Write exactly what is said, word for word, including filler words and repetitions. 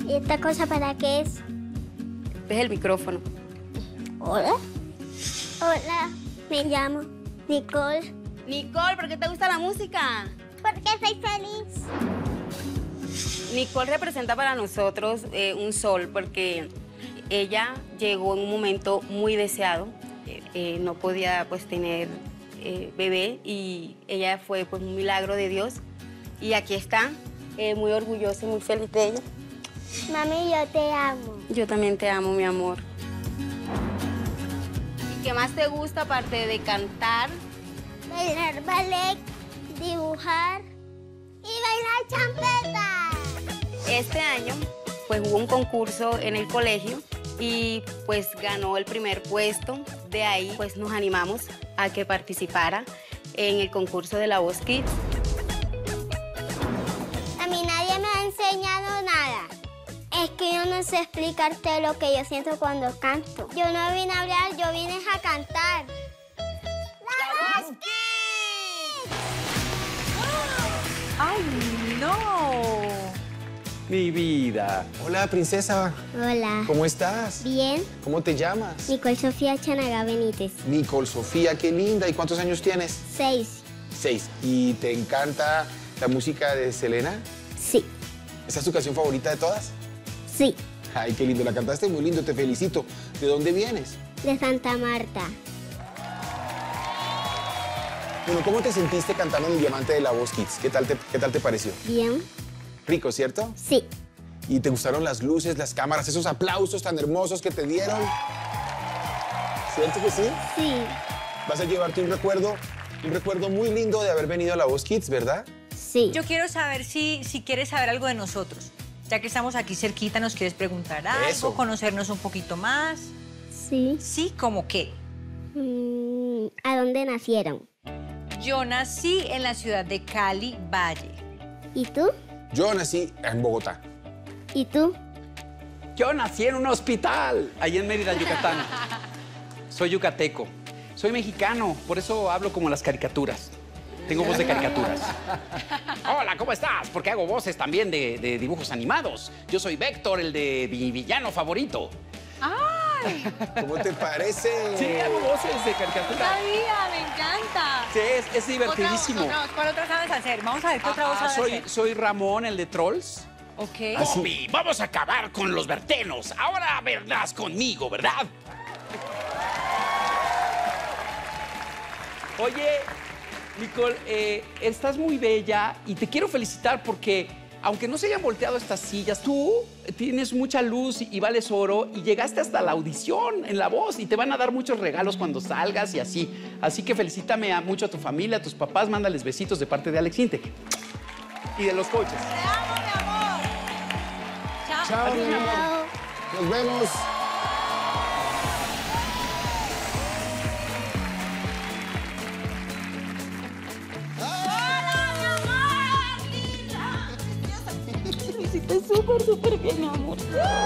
¿Y esta cosa para qué es? Es el micrófono. Hola. Hola, me llamo Nicole. Nicole, ¿por qué te gusta la música? Porque soy feliz. Nicole representa para nosotros eh, un sol porque ella llegó en un momento muy deseado. Eh, eh, no podía pues tener eh, bebé y ella fue pues un milagro de Dios. Y aquí está, eh, muy orgullosa y muy feliz de ella. Mami, yo te amo. Yo también te amo, mi amor. ¿Y qué más te gusta aparte de cantar? Bailar ballet, dibujar y bailar champeta. Este año pues hubo un concurso en el colegio y pues ganó el primer puesto. De ahí pues nos animamos a que participara en el concurso de La Voz Kids. A mí nadie me ha enseñado nada. Es que yo no sé explicarte lo que yo siento cuando canto. Yo no vine a hablar, yo vine a cantar. ¡La Voz Kids! ¡Ay, no! Mi vida. Hola, princesa. Hola. ¿Cómo estás? Bien. ¿Cómo te llamas? Nicole Sofía Chanaga Benítez. Nicole Sofía, qué linda. ¿Y cuántos años tienes? Seis. Seis. ¿Y te encanta la música de Selena? Sí. ¿Esa es tu canción favorita de todas? Sí. Ay, qué lindo. La cantaste muy lindo, te felicito. ¿De dónde vienes? De Santa Marta. Bueno, ¿cómo te sentiste cantando en el Diamante de La Voz Kids? ¿Qué tal te, qué tal te pareció? Bien. Rico, ¿cierto? Sí. ¿Y te gustaron las luces, las cámaras, esos aplausos tan hermosos que te dieron? ¿Cierto que sí? Sí. Vas a llevarte un recuerdo, un recuerdo muy lindo de haber venido a La Voz Kids, ¿verdad? Sí. Yo quiero saber si, si quieres saber algo de nosotros. Ya que estamos aquí cerquita, ¿nos quieres preguntar algo? Eso. ¿Conocernos un poquito más? Sí. Sí, ¿cómo qué? Mm, ¿a dónde nacieron? Yo nací en la ciudad de Cali, Valle. ¿Y tú? Yo nací en Bogotá. ¿Y tú? Yo nací en un hospital, ahí en Mérida, Yucatán. Soy yucateco. Soy mexicano, por eso hablo como las caricaturas. Tengo voz de caricaturas. Hola, ¿cómo estás? Porque hago voces también de, de dibujos animados. Yo soy Véctor, el de mi villano favorito. ¡Ay! ¿Cómo te parece? Sí, hago voces de caricaturas. Sabía, me encanta. Sí, es, es divertidísimo. Otra, otra, ¿Cuál otra sabes hacer? Vamos a ver qué otra voz Ah, sabes soy, hacer. soy Ramón, el de Trolls. Ok. Bobby, vamos a acabar con los vertenos. Ahora vendrás conmigo, ¿verdad? Oye, Nicole, eh, estás muy bella y te quiero felicitar porque, aunque no se hayan volteado estas sillas, tú tienes mucha luz y vales oro y llegaste hasta la audición en La Voz y te van a dar muchos regalos cuando salgas y así. Así que felicítame a mucho a tu familia, a tus papás, mándales besitos de parte de Alex Intec y de los coaches. Te amo, mi amor. Chao. Chao, mi amor. Nos vemos. Súper, súper bien, mi amor.